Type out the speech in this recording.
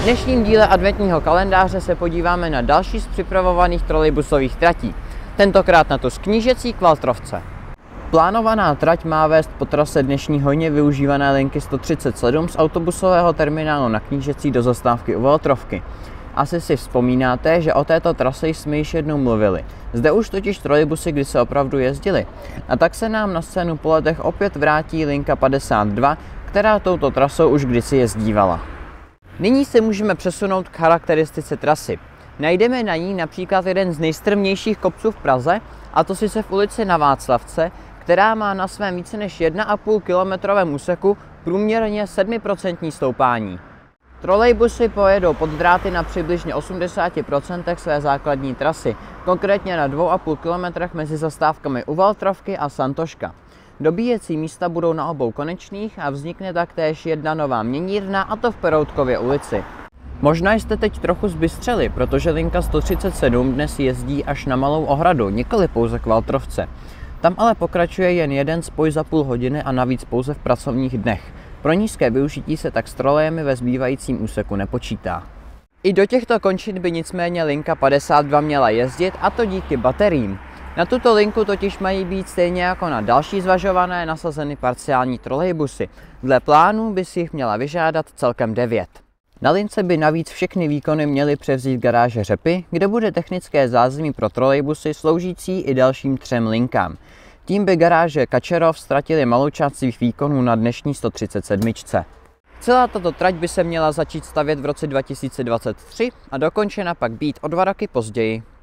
V dnešním díle adventního kalendáře se podíváme na další z připravovaných trolejbusových tratí, tentokrát na tu z Knížecí k Valtrovce. Plánovaná trať má vést po trase dnešní hojně využívané linky 137 z autobusového terminálu na Knížecí do zastávky u Valtrovky. Asi si vzpomínáte, že o této trase jsme již jednou mluvili. Zde už totiž trolejbusy kdysi opravdu jezdily. A tak se nám na scénu po letech opět vrátí linka 52, která touto trasou už kdysi jezdívala. Nyní se můžeme přesunout k charakteristice trasy. Najdeme na ní například jeden z nejstrmějších kopců v Praze, a to sice v ulici Na Václavce, která má na svém více než 1,5 kilometrovém úseku průměrně 7% stoupání. Trolejbusy pojedou pod dráty na přibližně 80% své základní trasy, konkrétně na 2,5 km mezi zastávkami u Valtrovky a Santoška. Dobíjecí místa budou na obou konečných a vznikne taktéž jedna nová měnírna, a to v Peroutkově ulici. Možná jste teď trochu zbystřeli, protože linka 137 dnes jezdí až na Malou Ohradu, nikoli pouze k Valtrovce. Tam ale pokračuje jen jeden spoj za půl hodiny a navíc pouze v pracovních dnech. Pro nízké využití se tak s trolejemi ve zbývajícím úseku nepočítá. I do těchto končin by nicméně linka 52 měla jezdit, a to díky bateriím. Na tuto linku totiž mají být stejně jako na další zvažované nasazeny parciální trolejbusy. Dle plánů by si jich měla vyžádat celkem 9. Na lince by navíc všechny výkony měly převzít garáže Řepy, kde bude technické zázemí pro trolejbusy sloužící i dalším 3 linkám. Tím by garáže Kačerov ztratily malou část svých výkonů na dnešní 137. Celá tato trať by se měla začít stavět v roce 2023 a dokončena pak být o 2 roky později.